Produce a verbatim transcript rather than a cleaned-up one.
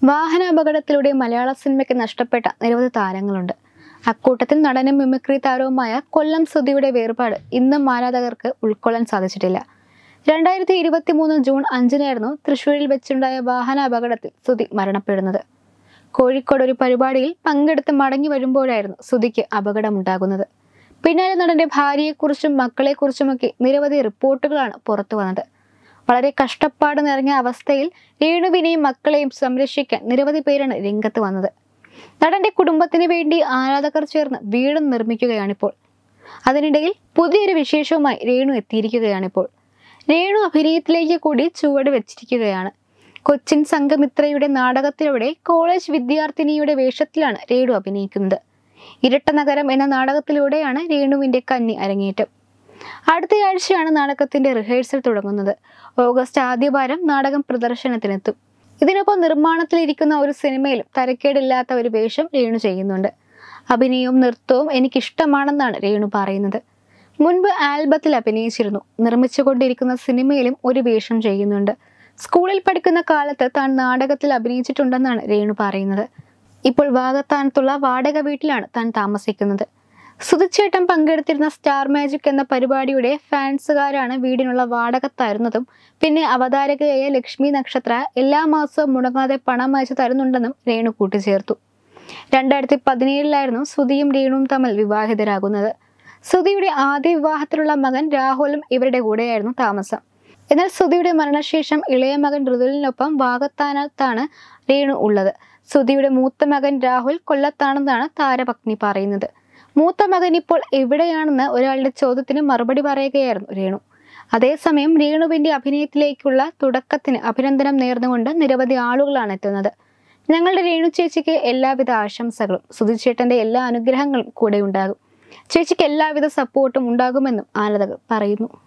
വാഹനാപകടത്തിലൂടെ മലയാള സിനിമയ്ക്ക് നഷ്ടപ്പെട്ട നിരവധി താരങ്ങളുണ്ട്. അക്കൂട്ടത്തിൽ നടനും മിമിക്രി താരവുമായ കൊല്ലം സുധിയുടെ വേർപാട് ഇന്നും ആരാധകർക്ക് ഉൾക്കൊള്ളാൻ സാധിച്ചിട്ടില്ല. രണ്ടായിരത്തി ഇരുപത്തി മൂന്ന് ജൂൺ അഞ്ചിനായിരുന്നു തൃശ്ശൂരിൽ വെച്ചുണ്ടായ വാഹനാപകടത്തിൽ സുധി മരണപ്പെടുന്നത്. കോഴിക്കോട് ഒരു പരിപാടിയിൽ പങ്കെടുത്ത് മടങ്ങി വരുമ്പോഴായിരുന്നു സുധിക്ക് അപകടമുണ്ടാകുന്നത്. പിന്നാലെ നടന്റെ ഭാര്യയെക്കുറിച്ചും മക്കളെക്കുറിച്ചുമൊക്കെ നിരവധി റിപ്പോർട്ടുകളാണ് പുറത്തു വന്നത്. വളരെ കഷ്ടപ്പാട് നിറഞ്ഞ അവസ്ഥയിൽ രേണുവിനെയും മക്കളെയും സംരക്ഷിക്കാൻ നിരവധി പേരാണ് രംഗത്ത് വന്നത്. നടന്റെ കുടുംബത്തിന് വേണ്ടി ആരാധകർ ചേർന്ന് വീടും നിർമ്മിക്കുകയാണിപ്പോൾ. അതിനിടയിൽ പുതിയൊരു വിശേഷവുമായി രേണു എത്തിയിരിക്കുകയാണിപ്പോൾ. രേണു അഭിനയത്തിലേക്ക് കൂടി ചുവട് വെച്ചിരിക്കുകയാണ്. കൊച്ചിൻ സംഘമിത്രയുടെ നാടകത്തിലൂടെ കോളേജ് വിദ്യാർത്ഥിനിയുടെ വേഷത്തിലാണ് രേണു അഭിനയിക്കുന്നത്. ഇരട്ട നഗരം എന്ന നാടകത്തിലൂടെയാണ് രേണുവിന്റെ കന്നി അരങ്ങേറ്റം. അടുത്തയാഴ്ചയാണ് നാടകത്തിന്റെ റിഹേഴ്സൽ തുടങ്ങുന്നത്. ഓഗസ്റ്റ് ആദ്യവാരം നാടകം പ്രദർശനത്തിനെത്തും. ഇതിനൊപ്പം നിർമ്മാണത്തിലിരിക്കുന്ന ഒരു സിനിമയിലും തരക്കേടില്ലാത്ത ഒരു വേഷം രേണു ചെയ്യുന്നുണ്ട്. അഭിനയവും നൃത്തവും എനിക്കിഷ്ടമാണെന്നാണ് രേണു പറയുന്നത്. മുൻപ് ആൽബത്തിൽ അഭിനയിച്ചിരുന്നു. നിർമ്മിച്ചുകൊണ്ടിരിക്കുന്ന സിനിമയിലും ഒരു വേഷം ചെയ്യുന്നുണ്ട്. സ്കൂളിൽ പഠിക്കുന്ന കാലത്ത് താൻ നാടകത്തിൽ അഭിനയിച്ചിട്ടുണ്ടെന്നാണ് രേണു പറയുന്നത്. ഇപ്പോൾ വാകത്താനത്തുള്ള വാടക വീട്ടിലാണ് താൻ താമസിക്കുന്നത്. സുധിച്ചേട്ടൻ പങ്കെടുത്തിരുന്ന സ്റ്റാർ മാജിക് എന്ന പരിപാടിയുടെ ഫാൻസുകാരാണ് വീടിനുള്ള വാടക തരുന്നതും പിന്നെ അവതാരകയായ ലക്ഷ്മി നക്ഷത്ര എല്ലാ മാസവും മുടങ്ങാതെ പണം അയച്ചു തരുന്നുണ്ടെന്നും രേണു കൂട്ടിച്ചേർത്തു. രണ്ടായിരത്തി പതിനേഴിലായിരുന്നു സുധിയും രേണുവും തമ്മിൽ വിവാഹിതരാകുന്നത്. സുധിയുടെ ആദ്യ വിവാഹത്തിലുള്ള മകൻ രാഹുലും ഇവരുടെ കൂടെയായിരുന്നു താമസം. എന്നാൽ സുധിയുടെ മരണശേഷം ഇളയ മകൻ ഋതുലിനൊപ്പം വാകത്താനത്താണ് രേണു ഉള്ളത്. സുധിയുടെ മൂത്ത മകൻ രാഹുൽ കൊല്ലത്താണെന്നാണ് താരപത്നി പറയുന്നത്. മൂത്ത മകൻ ഇപ്പോൾ എവിടെയാണെന്ന് ഒരാളുടെ ചോദ്യത്തിന് മറുപടി പറയുകയായിരുന്നു രേണു. അതേസമയം രേണുവിന്റെ അഭിനയത്തിലേക്കുള്ള തുടക്കത്തിന് അഭിനന്ദനം നേർന്നുകൊണ്ട് നിരവധി ആളുകളാണ് എത്തുന്നത്. ഞങ്ങളുടെ രേണു ചേച്ചിക്ക് എല്ലാവിധ ആശംസകളും, സുധിച്ചേട്ടന്റെ എല്ലാ അനുഗ്രഹങ്ങളും കൂടെ ഉണ്ടാകും. ചേച്ചിക്ക് എല്ലാവിധ സപ്പോർട്ടും ഉണ്ടാകുമെന്നും ആരാധകർ പറയുന്നു.